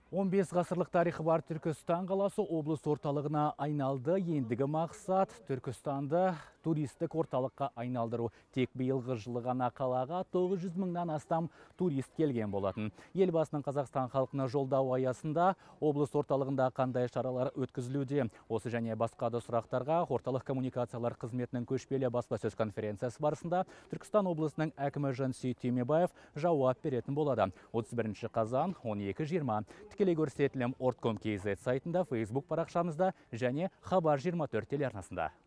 15 ғасырлық тарихы бар Түркістан қаласы облыс орталығына айналды. Ендігі мақсат Түркістанды туристік орталыққа айналдыру. Тек биылғы жылы ғана қалаға 900 мыңнан астам турист келген болатын. Елбасының Қазақстан халқына жолдауы аясында облыс орталығында қандай шаралар өткізілуде? Осы және басқа да сұрақтарға орталық коммуникациялар қызметінің көшпелі баспасөз конференциясы барысында Түркістан облысының әкімі Жансейіт Түймебаев жауап беретін болады. 31 қазан 12:20. Тікелей көрсетілім Ортком.kz сайтында, Facebook парақшамызда және Хабар 24 телеарнасында.